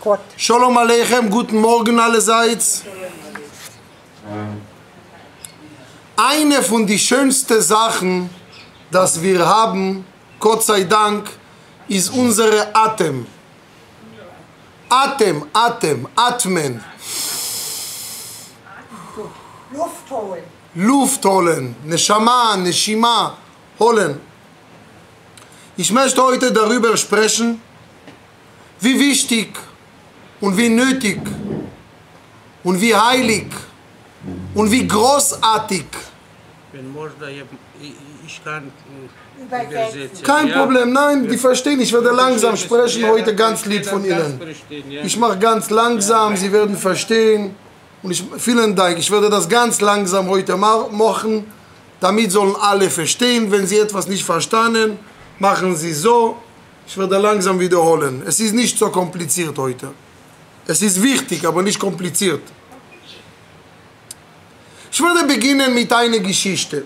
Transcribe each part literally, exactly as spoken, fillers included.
Shalom Aleichem, guten Morgen allerseits. Eine von den schönsten Sachen, das wir haben, Gott sei Dank, ist unsere Atem. Atem, Atem, Atmen. Luft holen. Luft holen, Neshama, Neshima holen. Ich möchte heute darüber sprechen, wie wichtig und wie nötig und wie heilig und wie großartig. Ich kann Übersetzen. Kein Problem, nein, die verstehen. Ich werde langsam sprechen, heute ganz lieb von Ihnen. Ich mache ganz langsam, Sie werden verstehen. Und ich, vielen Dank, ich werde das ganz langsam heute machen, damit sollen alle verstehen. Wenn Sie etwas nicht verstanden, machen Sie so. Ich werde langsam wiederholen. Es ist nicht so kompliziert heute. Es ist wichtig, aber nicht kompliziert. Ich werde beginnen mit einer Geschichte.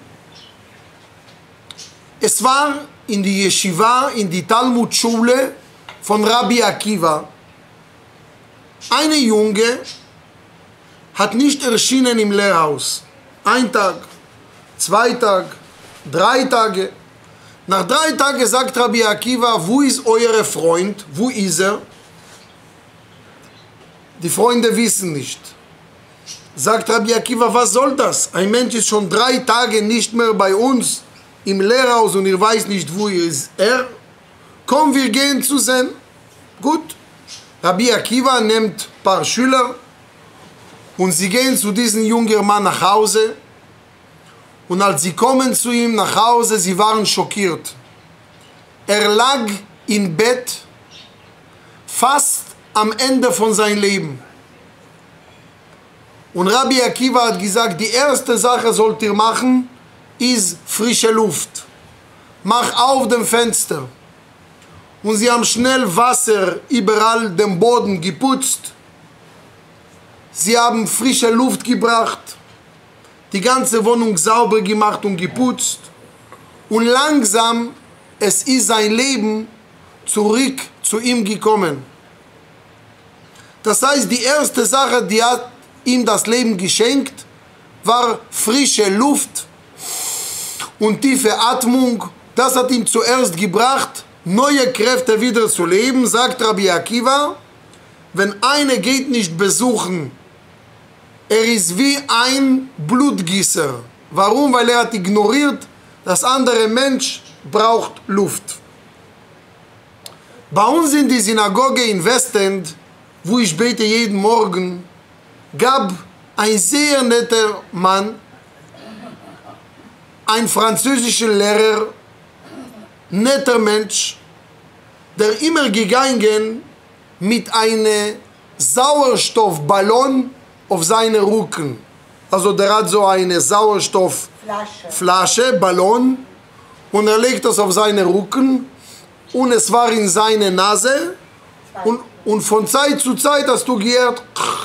Es war in die Yeshiva, in die Talmud-Schule von Rabbi Akiva. Eine Junge hat nicht erschienen im Lehrhaus. Ein Tag, zwei Tage, drei Tage. Nach drei Tagen sagt Rabbi Akiva, wo ist euer Freund? Wo ist er? Die Freunde wissen nicht. Sagt Rabbi Akiva, was soll das? Ein Mensch ist schon drei Tage nicht mehr bei uns im Lehrhaus und ihr weiß nicht, wo ist er. Komm, wir gehen zu sehen. Gut. Rabbi Akiva nimmt ein paar Schüler und sie gehen zu diesem jungen Mann nach Hause. Und als sie kommen zu ihm nach Hause, sie waren schockiert. Er lag im Bett, fast am Ende von seinem Leben. Und Rabbi Akiva hat gesagt, die erste Sache sollt ihr machen, ist frische Luft. Mach auf dem Fenster. Und sie haben schnell Wasser überall den Boden geputzt. Sie haben frische Luft gebracht. Die ganze Wohnung sauber gemacht und geputzt. Und langsam, es ist sein Leben zurück zu ihm gekommen. Das heißt, die erste Sache, die hat ihm das Leben geschenkt, war frische Luft und tiefe Atmung. Das hat ihm zuerst gebracht, neue Kräfte wieder zu leben, sagt Rabbi Akiva. Wenn einer geht nicht besuchen, er ist wie ein Blutgießer. Warum? Weil er hat ignoriert, dass andere Mensch braucht Luft. Bei uns in der Synagoge in Westend, wo ich bete jeden Morgen, gab ein sehr netter Mann, ein französischer Lehrer, netter Mensch, der immer gegangen mit einem Sauerstoffballon auf seinen Rücken. Also der hat so eine Sauerstoffflasche, Flasche. Ballon, und er legt das auf seinen Rücken und es war in seine Nase und, und von Zeit zu Zeit hast du gehört,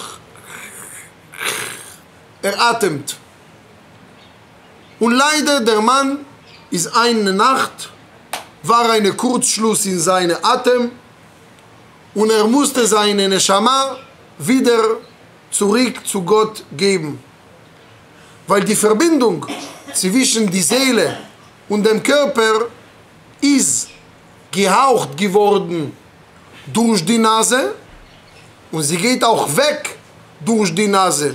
er atmet. Und leider der Mann ist eine Nacht, war ein Kurzschluss in seinem Atem und er musste seine Neshama wieder zurück zu Gott geben. Weil die Verbindung zwischen der Seele und dem Körper ist gehaucht geworden durch die Nase und sie geht auch weg durch die Nase.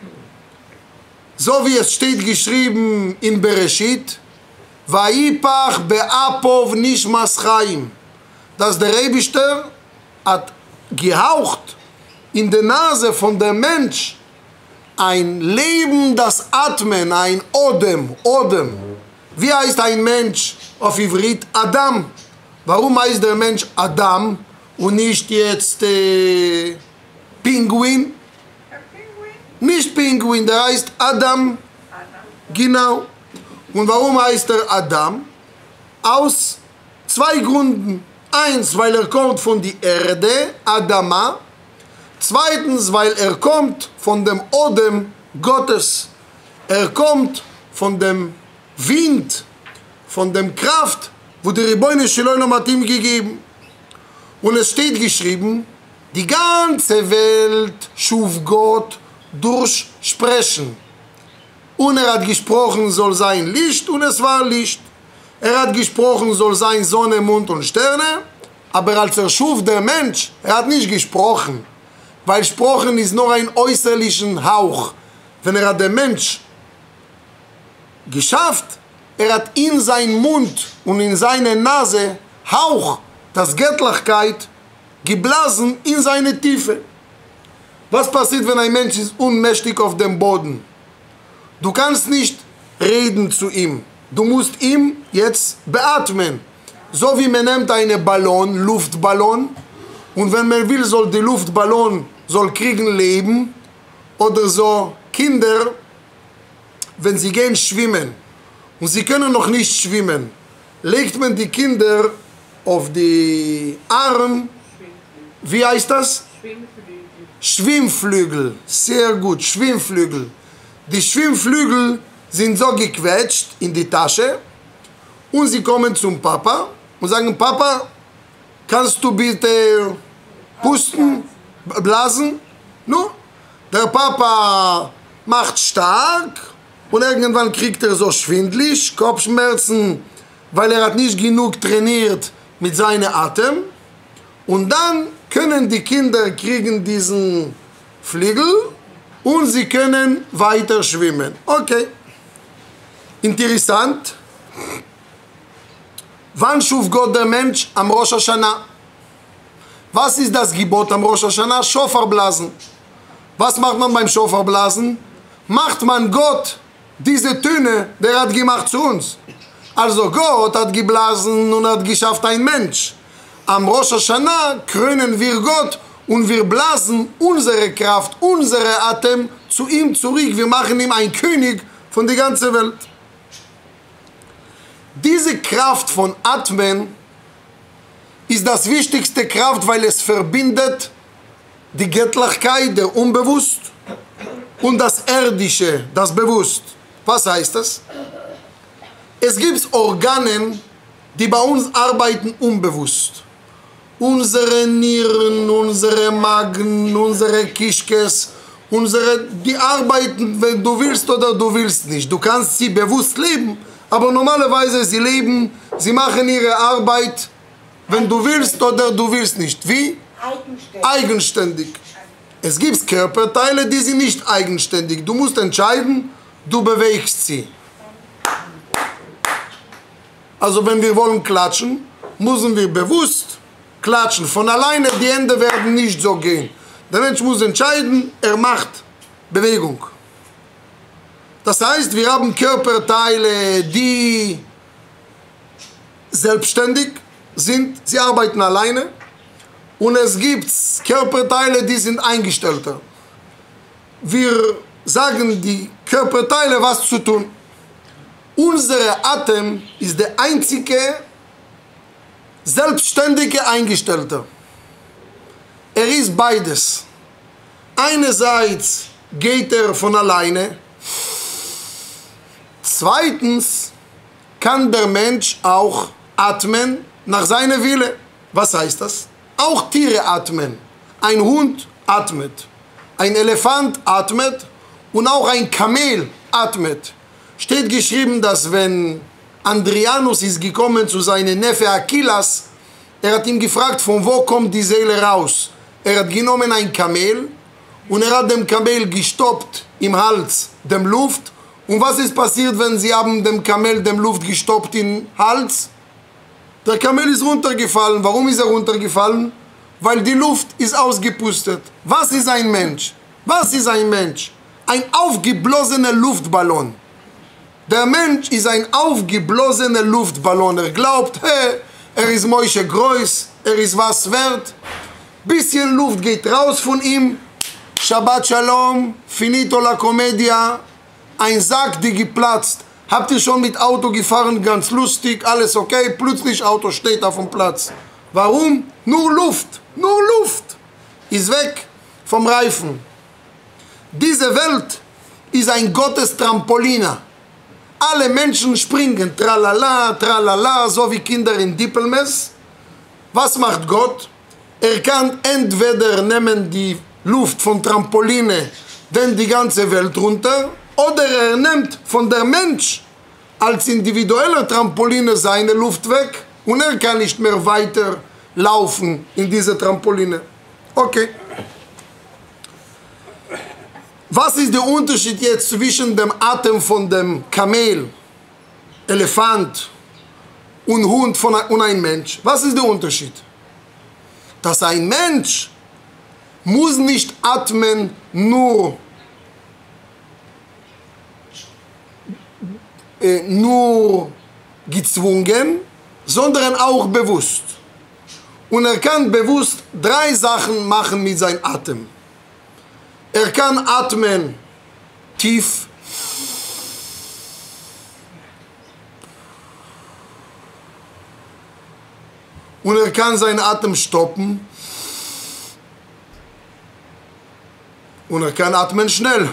So wie es steht geschrieben in Bereshit, Vayipach be'apov nishmas chaim, dass der Eibishter hat gehaucht in der Nase von dem Mensch ein Leben, das Atmen, ein Odem, Odem. Wie heißt ein Mensch auf Ivrit? Adam. Warum heißt der Mensch Adam und nicht jetzt äh, Pinguin? Nicht Pinguin, der heißt Adam. Genau. Und warum heißt er Adam? Aus zwei Gründen. Eins, weil er kommt von der Erde, Adama. Zweitens, weil er kommt von dem Odem Gottes. Er kommt von dem Wind, von dem Kraft, wo die Ribono Shel Olam hat ihm gegeben. Und es steht geschrieben, Die ganze Welt schuf Gott durch Sprechen. Und er hat gesprochen, soll sein Licht, und es war Licht. Er hat gesprochen, soll sein Sonne, Mond und Sterne. Aber als er schuf der Mensch, er hat nicht gesprochen. Weil Sprechen ist nur ein äußerlichen Hauch. Wenn er hat der Mensch geschafft, er hat in seinen Mund und in seine Nase Hauch, das Göttlichkeit, geblasen in seine Tiefe. Was passiert, wenn ein Mensch ist unmächtig auf dem Boden? Du kannst nicht reden zu ihm. Du musst ihm jetzt beatmen. So wie man nimmt einen Ballon, Luftballon, und wenn man will, soll der Luftballon soll kriegen Leben, oder so Kinder, wenn sie gehen schwimmen und sie können noch nicht schwimmen, legt man die Kinder auf die Arme, wie heißt das? Schwimmflügel. Schwimmflügel, sehr gut, Schwimmflügel. Die Schwimmflügel sind so gequetscht in die Tasche und sie kommen zum Papa und sagen, Papa, kannst du bitte pusten, blasen? No? Der Papa macht stark und irgendwann kriegt er so schwindelig, Kopfschmerzen, weil er hat nicht genug trainiert mit seinem Atem. Und dann können die Kinder kriegen diesen Flügel und sie können weiter schwimmen. Okay. Interessant. Wann schuf Gott der Mensch? Am Rosh Hashanah. Was ist das Gebot am Rosh Hashanah? Schofar blasen. Was macht man beim Schofar blasen? Macht man Gott diese Töne, der hat gemacht zu uns. Also Gott hat geblasen und hat geschafft ein Mensch. Am Rosh Hashanah krönen wir Gott und wir blasen unsere Kraft, unsere Atem zu ihm zurück. Wir machen ihm ein König von der ganzen Welt. Diese Kraft von Atmen ist das wichtigste Kraft, weil es verbindet die Göttlichkeit, der Unbewusst, und das Erdische, das Bewusst. Was heißt das? Es gibt Organe, die bei uns arbeiten unbewusst. Unsere Nieren, unsere Magen, unsere Kischkes, unsere, die arbeiten, wenn du willst oder du willst nicht. Du kannst sie bewusst leben, aber normalerweise sie leben, sie machen ihre Arbeit, wenn du willst oder du willst nicht. Wie? Eigenständig. Eigenständig. Es gibt Körperteile, die sind nicht eigenständig. Du musst entscheiden, du bewegst sie. Also wenn wir wollen klatschen, müssen wir bewusst klatschen. Von alleine, die Hände werden nicht so gehen. Der Mensch muss entscheiden, er macht Bewegung. Das heißt, wir haben Körperteile, die selbstständig sind, sie arbeiten alleine. Und es gibt Körperteile, die sind eingestellter. Wir sagen die Körperteile, was zu tun. Unser Atem ist der einzige selbstständige Eingestellte. Er ist beides. Einerseits geht er von alleine. Zweitens kann der Mensch auch atmen nach seiner Wille. Was heißt das? Auch Tiere atmen. Ein Hund atmet. Ein Elefant atmet. Und auch ein Kamel atmet. Steht geschrieben, dass wenn Andrianus ist gekommen zu seinem Neffe Achillas, er hat ihn gefragt, von wo kommt die Seele raus? Er hat genommen ein Kamel und er hat dem Kamel gestoppt im Hals dem Luft. Und was ist passiert, wenn sie haben dem Kamel dem Luft gestoppt im Hals? Der Kamel ist runtergefallen. Warum ist er runtergefallen? Weil die Luft ist ausgepustet. Was ist ein Mensch? Was ist ein Mensch? Ein aufgeblasener Luftballon. Der Mensch ist ein aufgeblasener Luftballon. Er glaubt, hey, er ist Moshe groß, er ist was wert. Bisschen Luft geht raus von ihm. Shabbat Shalom, finito la commedia. Ein Sack, die geplatzt. Habt ihr schon mit Auto gefahren, ganz lustig, alles okay, plötzlich Auto steht auf dem Platz. Warum? Nur Luft, nur Luft ist weg vom Reifen. Diese Welt ist ein Gottes-Trampolina. Alle Menschen springen, tralala, tralala, so wie Kinder in Dippelmess. Was macht Gott? Er kann entweder nehmen die Luft von Trampoline, denn die ganze Welt runter, oder er nimmt von der Mensch als individueller Trampoline seine Luft weg und er kann nicht mehr weiter laufen in diese Trampoline. Okay. Was ist der Unterschied jetzt zwischen dem Atem von dem Kamel, Elefant und Hund von ein, und ein Mensch? Was ist der Unterschied? Dass ein Mensch muss nicht atmen nur, äh, nur gezwungen, sondern auch bewusst. Und er kann bewusst drei Sachen machen mit seinem Atem. Er kann atmen tief. Und er kann seinen Atem stoppen. Und er kann atmen schnell.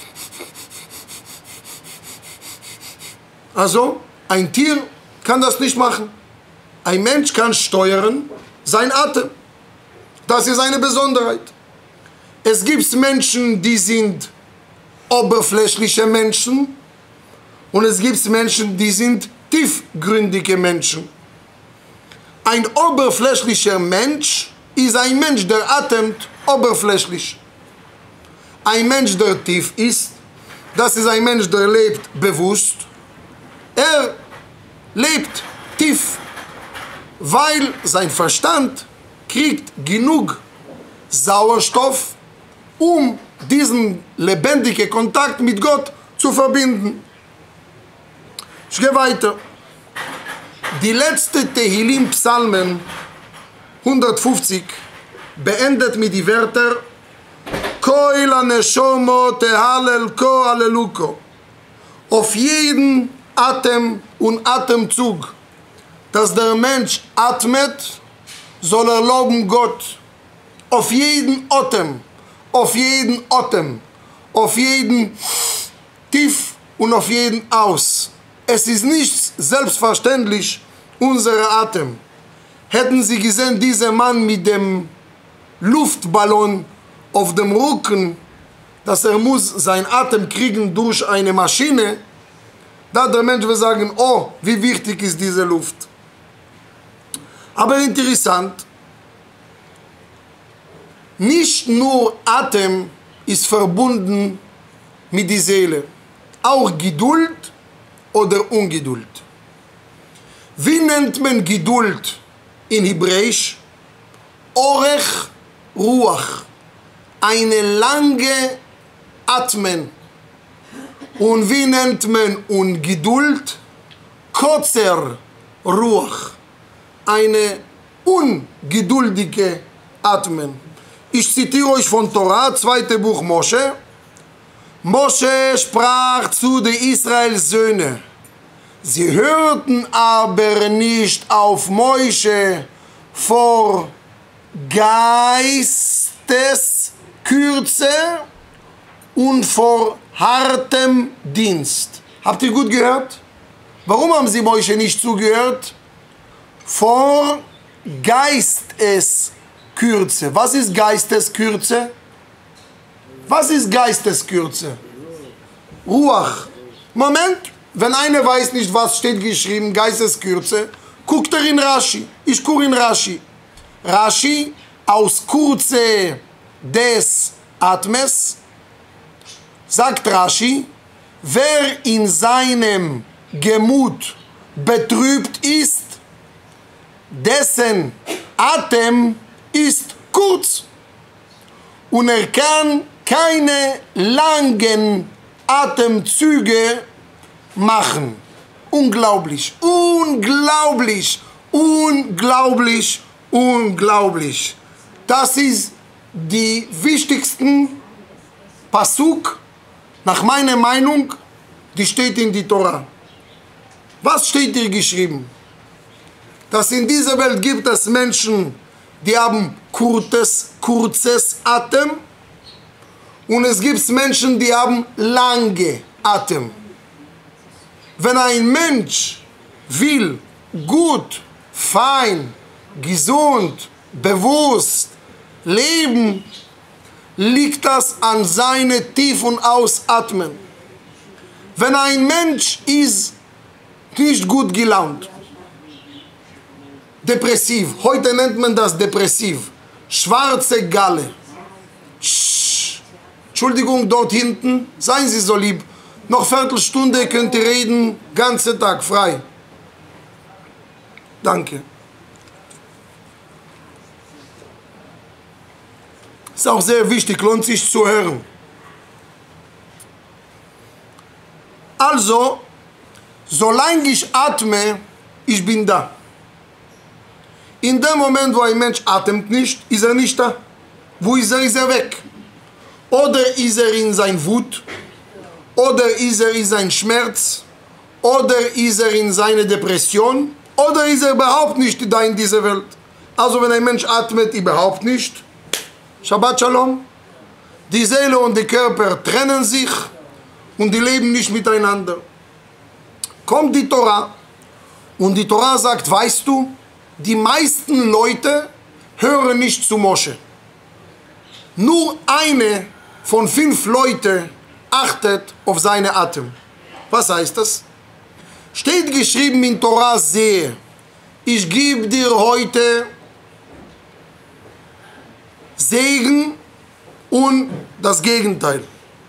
Also, ein Tier kann das nicht machen. Ein Mensch kann steuern sein Atem. Das ist eine Besonderheit. Es gibt Menschen, die sind oberflächliche Menschen und es gibt Menschen, die sind tiefgründige Menschen. Ein oberflächlicher Mensch ist ein Mensch, der atmet oberflächlich. Ein Mensch, der tief ist, das ist ein Mensch, der lebt bewusst. Er lebt tief, weil sein Verstand kriegt genug Sauerstoff, um diesen lebendigen Kontakt mit Gott zu verbinden. Ich gehe weiter. Die letzte Tehillim-Psalmen hundertfünfzig beendet mit den Wörtern Koil ha-neshomo tehallel ko alleluko. Auf jeden Atem und Atemzug, dass der Mensch atmet, soll er loben Gott. Auf jeden Atem, auf jeden Atem, auf jeden Tief und auf jeden Aus. Es ist nicht selbstverständlich, unser Atem. Hätten Sie gesehen, dieser Mann mit dem Luftballon auf dem Rücken, dass er muss seinen Atem kriegen durch eine Maschine, da der Mensch will sagen, oh, wie wichtig ist diese Luft. Aber interessant, nicht nur Atem ist verbunden mit der Seele, auch Geduld oder Ungeduld. Wie nennt man Geduld in Hebräisch? Orech Ruach, eine lange Atmen. Und wie nennt man Ungeduld? Kotzer Ruach, eine ungeduldige Atmen. Ich zitiere euch von Torah, zweite Buch Mosche. Mosche sprach zu den Israels Söhne. Sie hörten aber nicht auf Mosche vor Geisteskürze und vor hartem Dienst. Habt ihr gut gehört? Warum haben sie Mosche nicht zugehört? Vor Geisteskürze. Was ist Geisteskürze? Was ist Geisteskürze? Ruach. Moment, wenn einer weiß nicht, was steht geschrieben, Geisteskürze, guckt er in Rashi. Ich gucke in Rashi. Rashi, aus Kurze des Atmes, sagt Rashi, wer in seinem Gemut betrübt ist, dessen Atem ist kurz und er kann keine langen Atemzüge machen. Unglaublich, unglaublich, unglaublich, unglaublich. Das ist die wichtigsten Pasuk, nach meiner Meinung, die steht in die Torah. Was steht hier geschrieben? Dass in dieser Welt gibt es Menschen, die haben kurzes, kurzes Atem und es gibt Menschen, die haben lange Atem. Wenn ein Mensch will gut, fein, gesund bewusst leben, liegt das an seine Tief- und Ausatmen. Wenn ein Mensch ist nicht gut gelaunt, depressiv, heute nennt man das depressiv, schwarze Galle. Sch Entschuldigung, dort hinten, seien Sie so lieb, noch Viertelstunde könnt ihr reden, ganze Tag frei. Danke. Ist auch sehr wichtig, lohnt sich zu hören. Also, solange ich atme, ich bin da. In dem Moment, wo ein Mensch atmet nicht, ist er nicht da. Wo ist er? Ist er weg. Oder ist er in sein Wut, oder ist er in sein Schmerz, oder ist er in seine Depression, oder ist er überhaupt nicht da in dieser Welt. Also wenn ein Mensch atmet, überhaupt nicht. Shabbat Shalom. Die Seele und der Körper trennen sich und die leben nicht miteinander. Kommt die Torah und die Torah sagt, weißt du, die meisten Leute hören nicht zu Mosche. Nur eine von fünf Leuten achtet auf seine Atem. Was heißt das? Steht geschrieben in Torah, sehe, ich gebe dir heute Segen und das Gegenteil.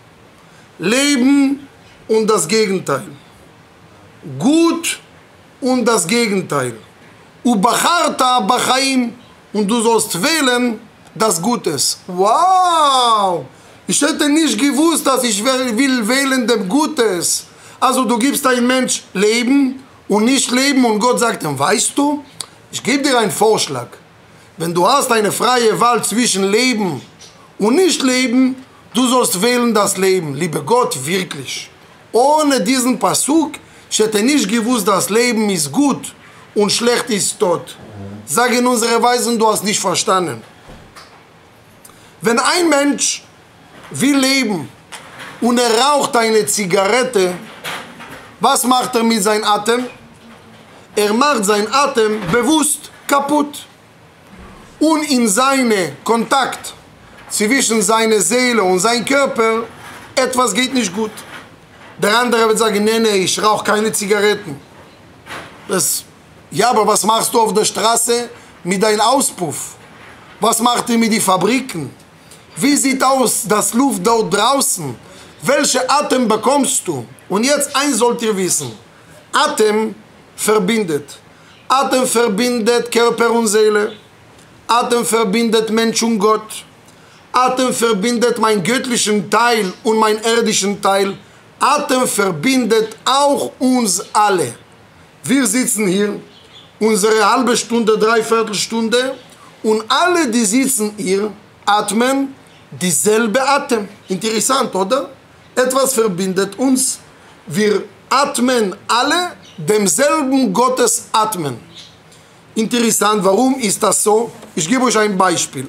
Leben und das Gegenteil. Gut und das Gegenteil. Ubacharta bachaim, und du sollst wählen das Gutes. Wow! Ich hätte nicht gewusst, dass ich will wählen dem Gutes. Also du gibst einem Mensch Leben und nicht Leben und Gott sagt ihm, weißt du, ich gebe dir einen Vorschlag. Wenn du hast eine freie Wahl zwischen Leben und nicht Leben, du sollst wählen das Leben. Lieber Gott, wirklich. Ohne diesen Pasuk, ich hätte nicht gewusst, dass Leben ist gut und schlecht ist tot. Sagen unsere Weisen, du hast nicht verstanden. Wenn ein Mensch will leben und er raucht eine Zigarette, was macht er mit seinem Atem? Er macht seinen Atem bewusst kaputt. Und in seinem Kontakt zwischen seiner Seele und seinem Körper, etwas geht nicht gut. Der andere wird sagen, nee, nee, ich rauche keine Zigaretten. Das, ja, aber was machst du auf der Straße mit deinem Auspuff? Was macht ihr mit den Fabriken? Wie sieht aus das Luft dort draußen? Welche Atem bekommst du? Und jetzt eins sollt ihr wissen. Atem verbindet. Atem verbindet Körper und Seele. Atem verbindet Mensch und Gott. Atem verbindet meinen göttlichen Teil und meinen irdischen Teil. Atem verbindet auch uns alle. Wir sitzen hier, unsere halbe Stunde, dreiviertel Stunde, und alle, die sitzen hier, atmen dieselbe Atem. Interessant, oder? Etwas verbindet uns. Wir atmen alle demselben Gottes Atmen. Interessant, warum ist das so? Ich gebe euch ein Beispiel.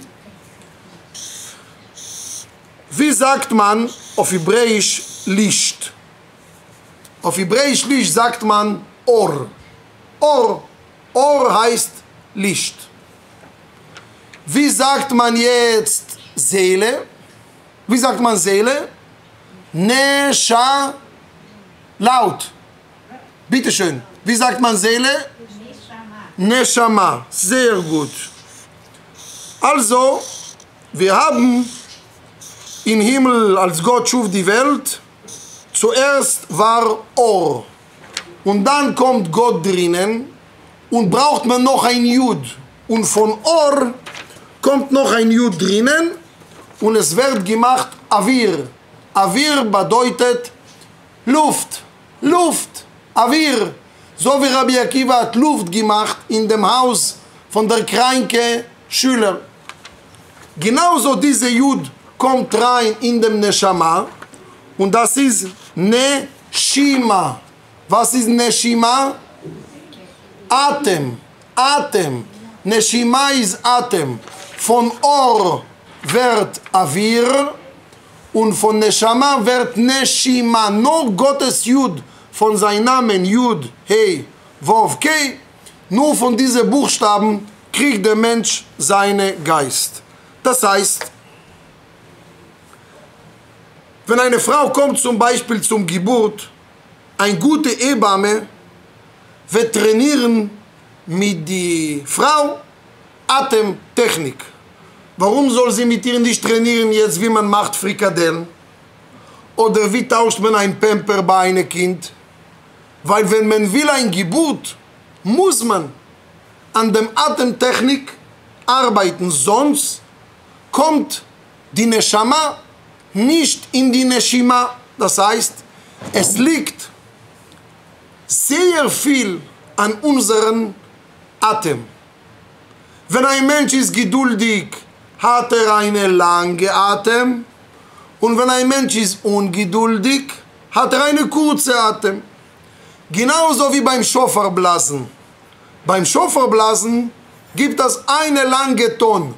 Wie sagt man auf Hebräisch Licht? Auf Hebräisch Licht sagt man Or. Or. Or heißt Licht. Wie sagt man jetzt Seele? Wie sagt man Seele? Nesha. Laut. Bitte schön. Wie sagt man Seele? Neshama. Sehr gut. Also, wir haben im Himmel, als Gott schuf die Welt, zuerst war Or. Und dann kommt Gott drinnen und braucht man noch ein Jud. Und von Or kommt noch ein Jud drinnen und es wird gemacht Avir. Avir bedeutet Luft. Luft. Avir. So wie Rabbi Akiva hat Luft gemacht in dem Haus von der kranken Schüler. Genauso diese Jud kommt rein in dem Neshama und das ist Neshima. Was ist Neshima? Atem. Atem. Neshima ist Atem. Von Or wird Avir und von Neshama wird Neshima. Nur Gottes Jud von seinem Namen Jud, Hey, Wov, Kei, nur von diesen Buchstaben kriegt der Mensch seinen Geist. Das heißt, wenn eine Frau kommt zum Beispiel zum Geburt, eine gute Hebamme wird trainieren mit der Frau Atemtechnik. Warum soll sie mit ihr nicht trainieren jetzt, wie man macht Frikadellen? Oder wie tauscht man ein Pamper bei einem Kind? Weil wenn man will eine Geburt, muss man an der Atemtechnik arbeiten, sonst kommt die Neshama nicht in die Neshima. Das heißt, es liegt sehr viel an unserem Atem. Wenn ein Mensch ist geduldig, hat er einen langen Atem. Und wenn ein Mensch ist ungeduldig, hat er einen kurzen Atem. Genauso wie beim Schoferblasen. Beim Schoferblasen gibt es eine lange Ton.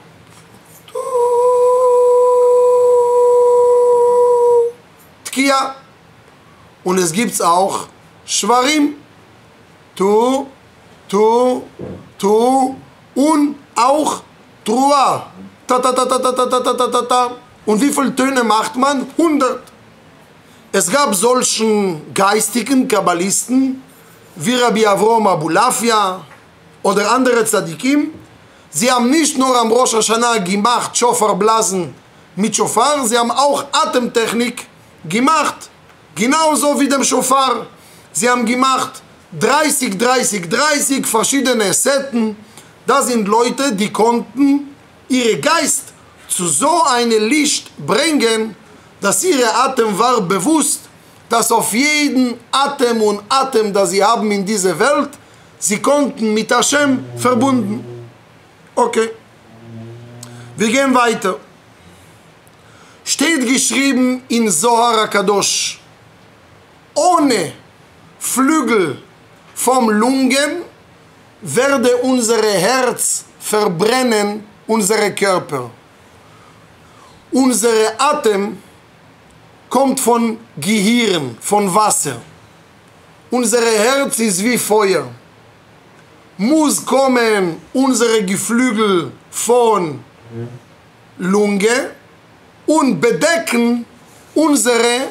Tkia. Und es gibt auch Schwarim. Tu, tu, tu. Und auch Trua. Ta, ta, ta, ta, ta, ta, ta, ta, ta, ta. Und wie viele Töne macht man? hundert. Es gab solchen geistigen Kabbalisten wie Rabbi Avrom Abulafia oder andere Tzadikim. Sie haben nicht nur am Rosh Hashanah gemacht Schoferblasen mit Schofar, sie haben auch Atemtechnik gemacht, genauso wie dem Schofar. Sie haben gemacht dreißig, dreißig, dreißig verschiedene Setten. Das sind Leute, die konnten ihre Geist zu so einem Licht bringen, dass ihr Atem war bewusst, dass auf jeden Atem und Atem, das sie haben in dieser Welt, sie konnten mit Hashem verbunden. Okay. Wir gehen weiter. Steht geschrieben in Zohar HaKadosh, ohne Flügel vom Lungen werde unser Herz verbrennen, unser Körper. Unser Atem kommt von Gehirn, von Wasser. Unser Herz ist wie Feuer. Muss kommen unsere Geflügel von Lunge und bedecken unsere,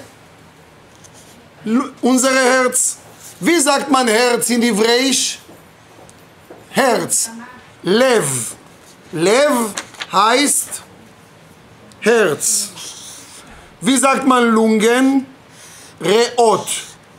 unsere Herz. Wie sagt man Herz in Hebräisch? Herz. Lev. Lev heißt Herz. Wie sagt man Lungen? Reot.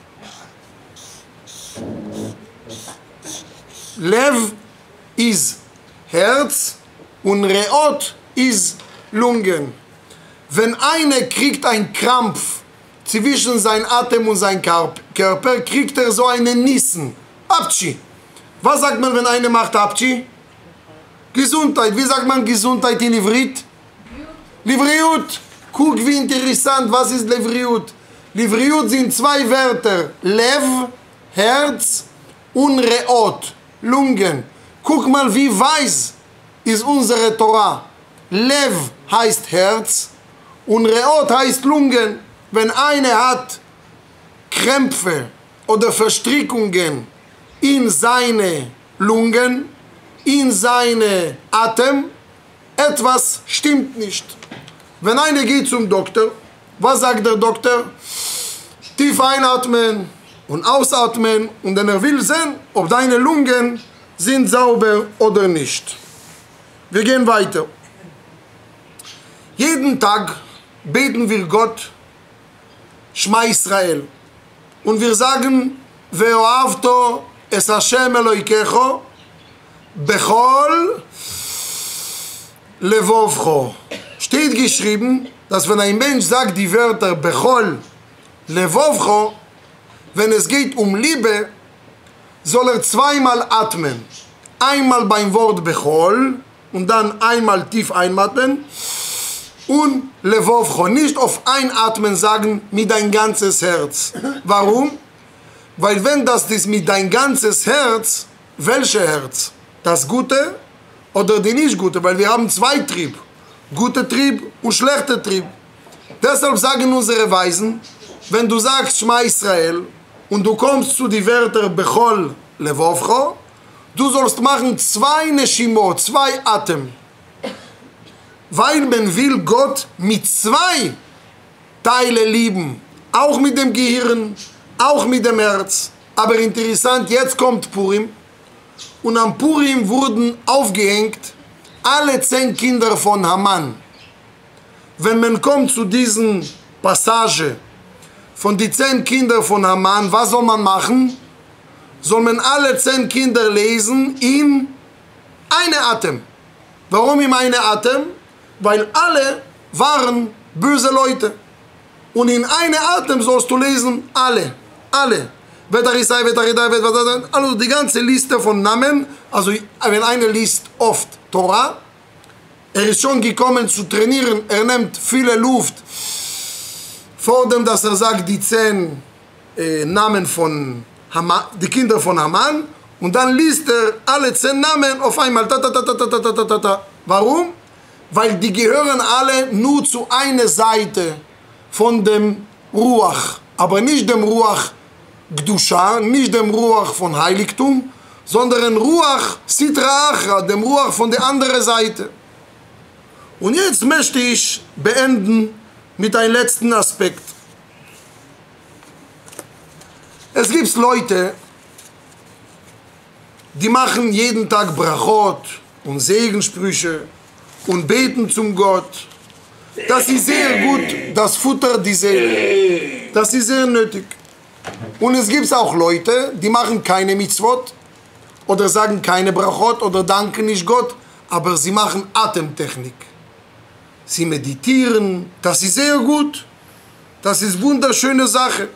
Lev ist Herz und Reot ist Lungen. Wenn einer kriegt einen Krampf zwischen seinem Atem und seinem Körper, kriegt er so einen Nissen. Abtschi. Was sagt man, wenn einer macht Abtschi? Gesundheit. Wie sagt man Gesundheit in Ivrit? Livriut. Guck, wie interessant. Was ist Livriut? Livriut sind zwei Wörter. Lev, Herz und Reot, Lungen. Guck mal, wie weiß ist unsere Torah. Lev heißt Herz und Reot heißt Lungen. Wenn einer hat Krämpfe oder Verstrickungen in seine Lungen, in seine Atem, etwas stimmt nicht. Wenn einer geht zum Doktor, was sagt der Doktor? Tief einatmen und ausatmen und dann er will sehen, ob deine Lungen sind sauber oder nicht. Wir gehen weiter. Jeden Tag beten wir Gott Shema Israel und wir sagen Ve'ohavto es Hashem Eloikecho bechol levovcho. Steht geschrieben, dass wenn ein Mensch sagt die Wörter bechol levovcho, wenn es geht um Liebe, soll er zweimal atmen. Einmal beim Wort bechol und dann einmal tief einatmen und levovcho. Nicht auf einatmen sagen mit dein ganzes Herz. Warum? Weil wenn das ist mit dein ganzes Herz, welches Herz? Das Gute oder die nicht Gute? Weil wir haben zwei Trieb. Guter Trieb und schlechter Trieb. Deshalb sagen unsere Weisen, wenn du sagst Shema Israel und du kommst zu die Wörter Bechol Levovcho, du sollst machen zwei Neshimot, zwei Atem. Weil man will Gott mit zwei Teile lieben. Auch mit dem Gehirn, auch mit dem Herz. Aber interessant, jetzt kommt Purim. Und am Purim wurden aufgehängt alle zehn Kinder von Haman. Wenn man kommt zu diesen Passage von den zehn Kindern von Haman, was soll man machen? Soll man alle zehn Kinder lesen in eine Atem. Warum in eine Atem? Weil alle waren böse Leute. Und in eine Atem sollst du lesen alle. Alle. Also die ganze Liste von Namen. Also wenn einer liest oft Torah, er ist schon gekommen zu trainieren, er nimmt viele Luft, vor dem, dass er sagt, die zehn äh, Namen von Haman, die Kinder von Haman, und dann liest er alle zehn Namen auf einmal. Ta, ta, ta, ta, ta, ta, ta, ta. Warum? Weil die gehören alle nur zu einer Seite von dem Ruach, aber nicht dem Ruach Gdusha, nicht dem Ruach von Heiligtum, sondern Ruach Sitra Achra, dem Ruach von der anderen Seite. Und jetzt möchte ich beenden mit einem letzten Aspekt. Es gibt Leute, die machen jeden Tag Brachot und Segenssprüche und beten zum Gott. Das ist sehr gut, das futtert die Seele. Das ist sehr nötig. Und es gibt auch Leute, die machen keine Mitzvot oder sagen keine Brachot oder danken nicht Gott, aber sie machen Atemtechnik. Sie meditieren, das ist sehr gut. Das ist eine wunderschöne Sache.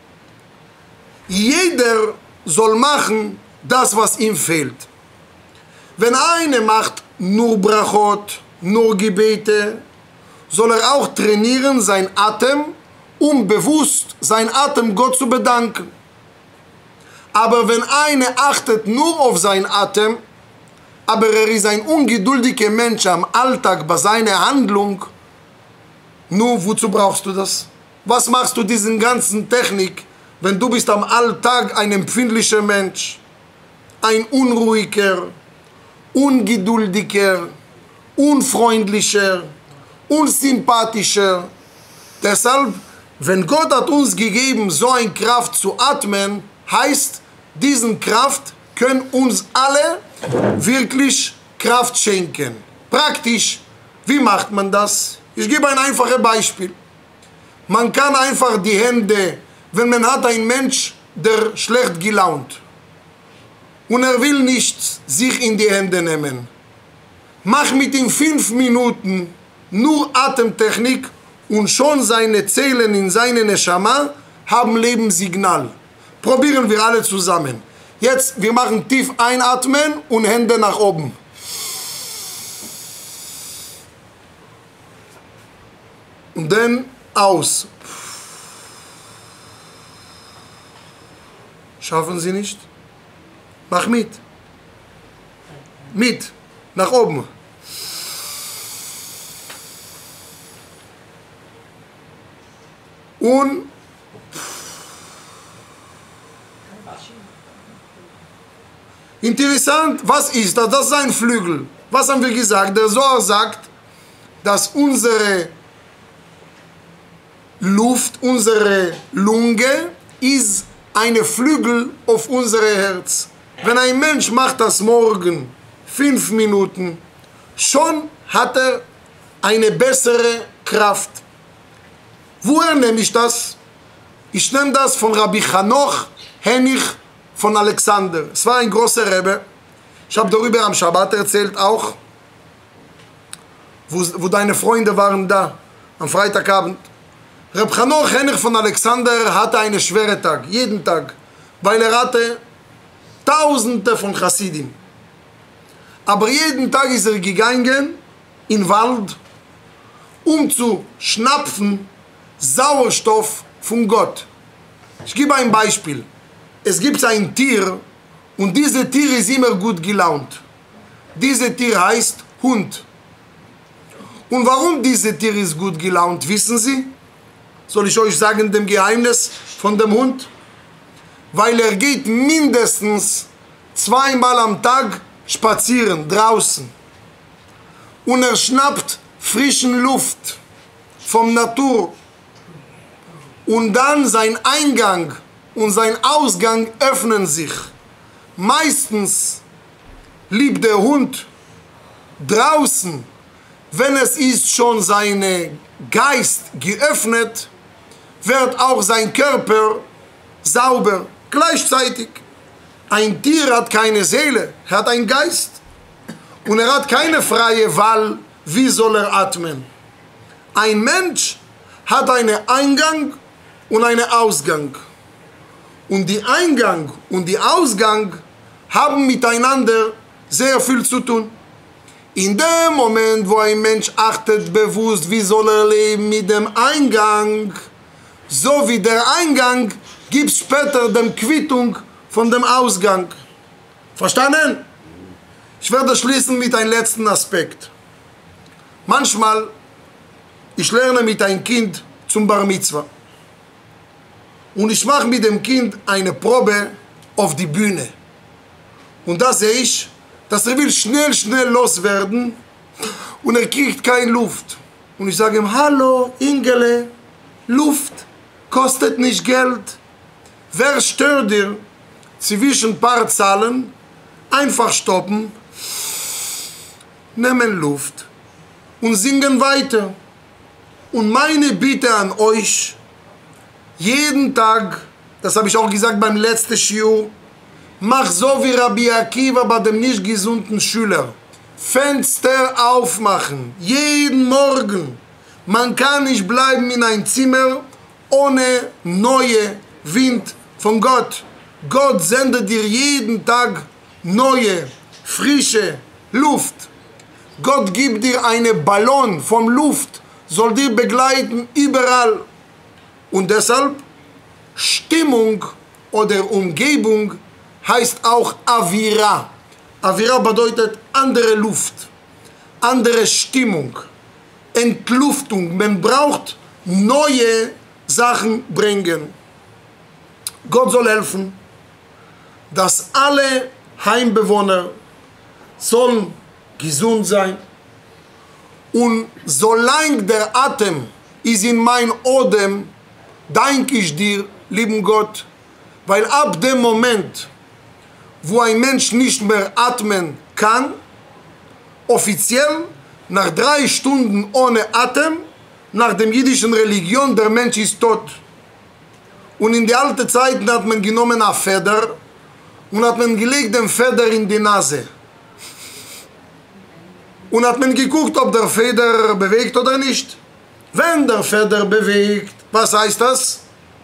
Jeder soll machen das, was ihm fehlt. Wenn einer macht nur Brachot, nur Gebete, soll er auch trainieren sein Atem, um bewusst sein Atem Gott zu bedanken. Aber wenn einer achtet nur auf sein Atem, aber er ist ein ungeduldiger Mensch am Alltag bei seiner Handlung, nur wozu brauchst du das? Was machst du diesen ganzen Technik, wenn du bist am Alltag ein empfindlicher Mensch, ein unruhiger, ungeduldiger, unfreundlicher, unsympathischer. Deshalb, wenn Gott hat uns gegeben, so eine Kraft zu atmen, heißt, diesen Kraft können uns alle wirklich Kraft schenken. Praktisch, wie macht man das? Ich gebe ein einfaches Beispiel. Man kann einfach die Hände, wenn man hat einen Mensch, der schlecht gelaunt und er will nicht sich in die Hände nehmen. Mach mit ihm fünf Minuten nur Atemtechnik und schon seine Zellen in seine Neshama haben Lebenssignal. Probieren wir alle zusammen. Jetzt, wir machen tief einatmen und Hände nach oben. Und dann aus. Schaffen Sie nicht? Mach mit. Mit. Nach oben. Und interessant, was ist das? Das ist ein Flügel. Was haben wir gesagt? Der Zohar sagt, dass unsere Luft, unsere Lunge ist eine Flügel auf unser Herz. Wenn ein Mensch macht das morgen fünf Minuten, schon hat er eine bessere Kraft. Woher nehme ich das? Ich nehme das von Rabbi Hanoch Henich von Alexander. Es war ein großer Rebbe. Ich habe darüber am Schabbat erzählt auch, wo, wo deine Freunde waren da, am Freitagabend. Rabbi Hanoch Henich von Alexander hatte einen schweren Tag, jeden Tag, weil er hatte Tausende von Chassidim. Aber jeden Tag ist er gegangen in den Wald, um zu schnapfen Sauerstoff von Gott. Ich gebe ein Beispiel. Es gibt ein Tier und dieses Tier ist immer gut gelaunt. Dieses Tier heißt Hund. Und warum dieses Tier ist gut gelaunt, wissen Sie? Soll ich euch sagen, dem Geheimnis von dem Hund? Weil er geht mindestens zweimal am Tag spazieren, draußen. Und er schnappt frischen Luft vom Natur. Und dann sein Eingang und sein Ausgang öffnen sich. Meistens liebt der Hund draußen, wenn es ist schon sein Geist geöffnet, wird auch sein Körper sauber. Gleichzeitig, ein Tier hat keine Seele, er hat einen Geist. Und er hat keine freie Wahl, wie soll er atmen. Ein Mensch hat einen Eingang und einen Ausgang. Und die Eingang und die Ausgang haben miteinander sehr viel zu tun. In dem Moment, wo ein Mensch achtet bewusst, wie soll er leben mit dem Eingang, so wie der Eingang gibt später die Quittung von dem Ausgang. Verstanden? Ich werde schließen mit einem letzten Aspekt. Manchmal, ich lerne mit einem Kind zum Bar Mitzvah. Und ich mache mit dem Kind eine Probe auf die Bühne. Und da sehe ich, dass er will schnell, schnell loswerden und er kriegt keine Luft. Und ich sage ihm, hallo Ingele, Luft kostet nicht Geld. Wer stört dir zwischen ein paar Zahlen? Einfach stoppen, nehmen Luft und singen weiter. Und meine Bitte an euch, jeden Tag, das habe ich auch gesagt beim letzten Shiur, mach so wie Rabbi Akiva bei dem nicht gesunden Schüler. Fenster aufmachen, jeden Morgen. Man kann nicht bleiben in ein Zimmer ohne neue Wind von Gott. Gott sendet dir jeden Tag neue, frische Luft. Gott gibt dir einen Ballon von Luft, soll dir begleiten überall. Und deshalb, Stimmung oder Umgebung heißt auch Avira. Avira bedeutet andere Luft, andere Stimmung, Entluftung. Man braucht neue Sachen bringen. Gott soll helfen, dass alle Heimbewohner sollen gesund sein. Und solange der Atem ist in mein Odem, danke ich dir, lieben Gott, weil ab dem Moment, wo ein Mensch nicht mehr atmen kann, offiziell nach drei Stunden ohne Atem, nach der jüdischen Religion, der Mensch ist tot. Und in der alten Zeit hat man genommen eine Feder und hat man gelegt den Feder in die Nase. Und hat man geguckt, ob der Feder bewegt oder nicht. Wenn der Feder bewegt, was heißt das?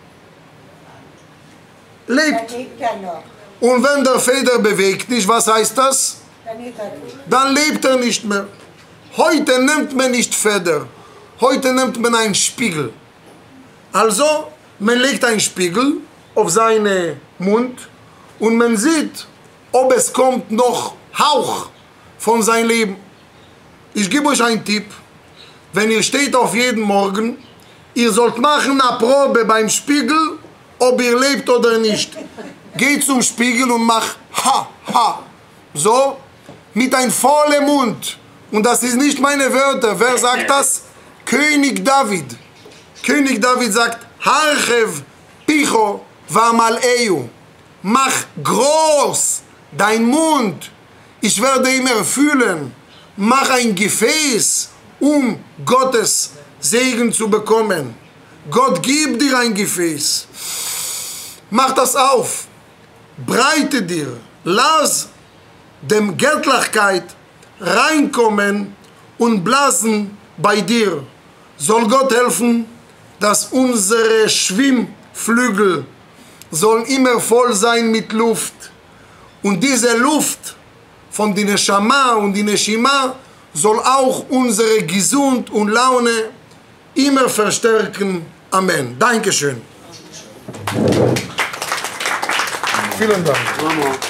Lebt. Und wenn der Feder bewegt nicht, was heißt das? Dann lebt er nicht mehr. Heute nimmt man nicht Feder. Heute nimmt man einen Spiegel. Also, man legt einen Spiegel auf seinen Mund und man sieht, ob es kommt noch Hauch von seinem Leben. Ich gebe euch einen Tipp. Wenn ihr steht auf jeden Morgen, ihr sollt machen eine Probe beim Spiegel, ob ihr lebt oder nicht. Geht zum Spiegel und macht ha, ha. So, mit einem vollen Mund. Und das ist nicht meine Wörter. Wer sagt das? König David. König David sagt, Harchev, Picho, Vamaleu. Mach groß dein Mund. Ich werde ihn erfüllen. Mach ein Gefäß, um Gottes Segen zu bekommen. Gott gibt dir ein Gefäß. Mach das auf. Breite dir. Lass dem Göttlichkeit reinkommen und blasen bei dir. Soll Gott helfen, dass unsere Schwimmflügel sollen immer voll sein mit Luft. Und diese Luft von der Neshama und der Neshima soll auch unsere Gesund und Laune immer verstärken. Amen. Dankeschön. Vielen Dank.